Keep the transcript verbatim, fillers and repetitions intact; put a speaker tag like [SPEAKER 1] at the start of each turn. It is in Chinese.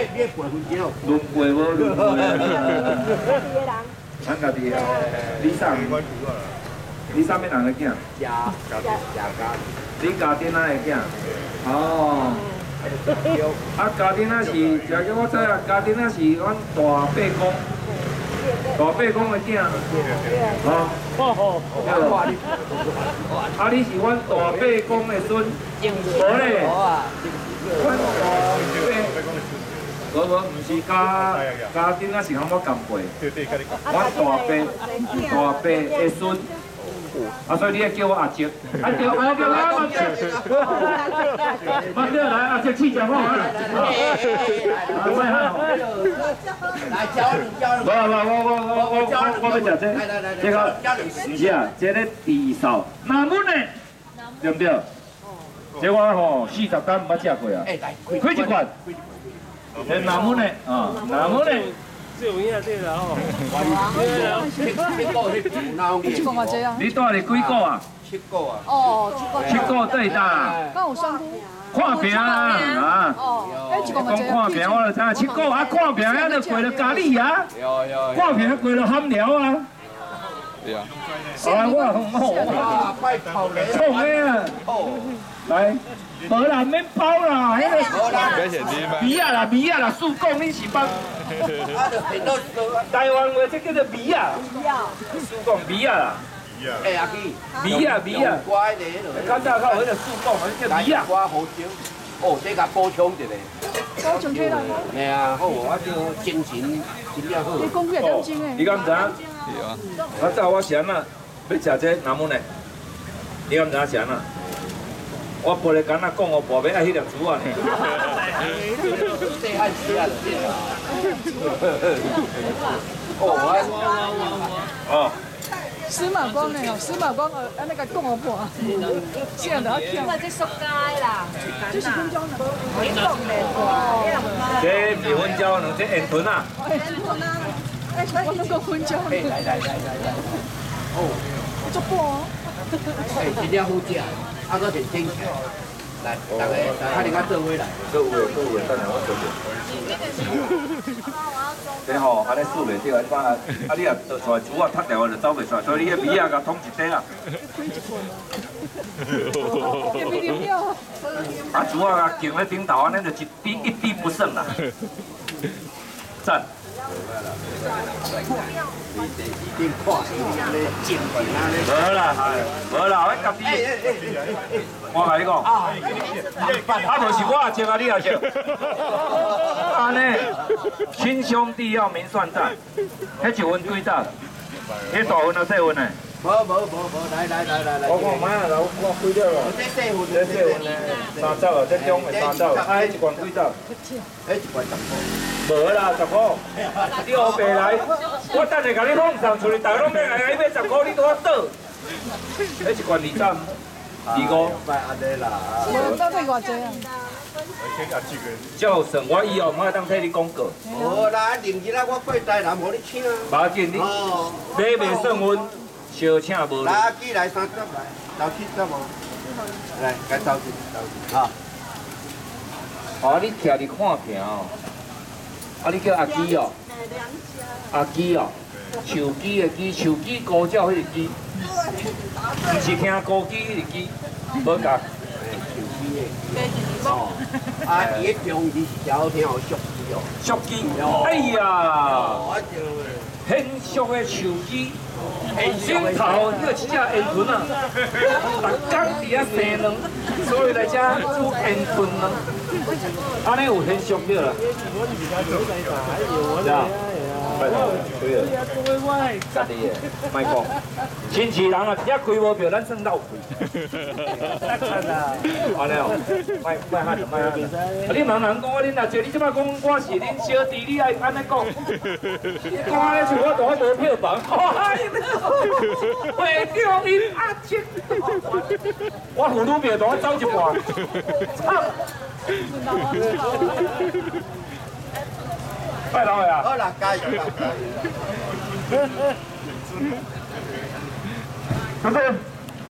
[SPEAKER 1] 你你陪分钟。
[SPEAKER 2] 轮陪无轮陪。咱家己啊，你送，你送咩人的囝？
[SPEAKER 1] 家家家家。
[SPEAKER 2] 你家丁仔的囝？哦。啊，家丁仔是，就叫我知啊，家丁仔是阮大伯公，大伯公的囝。哦。啊，你是阮大伯公的孙？无咧。阮大伯。无无，毋是家家丁仔是喊我干过，阮大伯大伯的孙，啊，所以你要叫我阿叔，啊对，我叫我阿叔，阿叔来，阿叔气讲话啊，啊，喂来教你教你，无无我我我我我我要食这，这个唔是啊，这个地扫南门的，对不对？这我吼四十天唔捌食过啊，开一罐。这南门的啊，南门的，这有影这啦吼。
[SPEAKER 3] 七个嘛这啊？
[SPEAKER 2] 你带了几个啊？
[SPEAKER 1] 七个啊。
[SPEAKER 3] 哦，
[SPEAKER 2] 七个对哒。
[SPEAKER 3] 刚有算过。
[SPEAKER 2] 看病啊啊！
[SPEAKER 3] 哦，哎，一个嘛这
[SPEAKER 2] 讲看病，我就知影七个啊，看病啊，就过了咖喱啊。
[SPEAKER 1] 有有。
[SPEAKER 2] 看病过了ham料啊。对啊。啊，我很好啊。
[SPEAKER 1] 快跑嘞！
[SPEAKER 2] 冲的啊！来。无啦，免包啦，迄个米啊啦，米啊啦，速讲你是帮。台湾话这叫做米啊。速讲米啊啦。
[SPEAKER 1] 哎阿基。
[SPEAKER 2] 米啊米啊。
[SPEAKER 1] 乖咧。
[SPEAKER 2] 较早较迄个速讲，迄叫米啊。
[SPEAKER 1] 我好少。哦，这个补充一下。
[SPEAKER 3] 补充起来。
[SPEAKER 1] 系啊，好，我叫精神真正好。
[SPEAKER 3] 你讲几点钟诶？
[SPEAKER 2] 你敢知影？是啊。较早我是安那要食这南门的，你敢知影是安那？我背咧敢若讲我跋尾爱迄粒珠啊呢。
[SPEAKER 1] 这爱吃啊！哦，
[SPEAKER 2] 哦。
[SPEAKER 3] 司马光咧吼，司马光呃，安尼个讲我破，这样就要跳。
[SPEAKER 4] 这塑胶啦，
[SPEAKER 3] 这是分钟的。
[SPEAKER 4] 你讲的哇，
[SPEAKER 2] 这米粉椒呢，这烟吞啊。
[SPEAKER 3] 哎，我那个分钟。
[SPEAKER 1] 来来来来来。哦，
[SPEAKER 3] 做半。
[SPEAKER 1] 哎，真正好食。啊，搁是顶起来，来，大家大家恁个做伙来，
[SPEAKER 2] 做位做位，等下我做者。这吼，安尼输袂掉，一般啊，啊你啊出来猪啊脱掉就走袂出来，所以你迄米啊甲捅一底啊。啊猪啊甲扛咧顶头，安尼就一滴一滴不剩啦。赞。无啦，无啦，我家己。我甲你讲，啊，无是我食啊，你也食。安尼，亲兄弟要明算账，迄一份几多？迄大份啊，细份呢？
[SPEAKER 1] 无无无无，来来来来来。
[SPEAKER 2] 我看买啊，我我几了咯？
[SPEAKER 1] 这细份，
[SPEAKER 2] 这细份呢？三十啊，这种的三十，啊，迄一罐几多？
[SPEAKER 1] 迄一罐十块。
[SPEAKER 2] 无啦，十块。你后白来，我等下甲你放上出去，大家拢要来，你买十块，你拄我倒。迄一罐二十，二五。
[SPEAKER 1] 拜安尼啦。
[SPEAKER 3] 无到底偌济啊？
[SPEAKER 2] 照算，我以后莫当替你广告。
[SPEAKER 1] 无啦，零日啊，我过台南，无你请。
[SPEAKER 2] 无要紧，你买袂算阮，小请无。
[SPEAKER 1] 来，寄来三十来，到七十无。来，该走去走去。啊。
[SPEAKER 2] 啊，你徛伫看病哦。啊，你叫阿基哦。阿基哦，树基的基，树基高照迄个基，毋是听高基迄个基，无共。
[SPEAKER 1] 哦，啊，伊个中字是条听好俗字哦。
[SPEAKER 2] 俗基，哎呀，很俗的树基，顶头迄个一只烟豚啊，逐工伫遐生卵，所以来遮煮烟豚卵，安尼有很俗着啦。是啊。对了，家己的，莫讲，亲戚人啊，一开无票，咱算闹开。安尼哦，莫莫喊就莫喊。啊，你人人讲我恁阿姐，你即摆讲我是恁小弟，你爱安尼讲？你讲安尼像我大无票房，会叫恁阿姐，我葫芦票大走一半，操！拜老呀！
[SPEAKER 1] 好啦，加油啦！加油！
[SPEAKER 2] 不是。